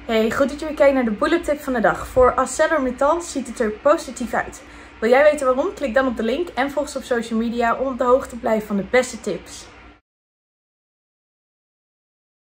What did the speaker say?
Hey, goed dat je weer kijkt naar de bullet tip van de dag. Voor ArcelorMittal ziet het er positief uit. Wil jij weten waarom? Klik dan op de link en volg ons op social media om op de hoogte te blijven van de beste tips.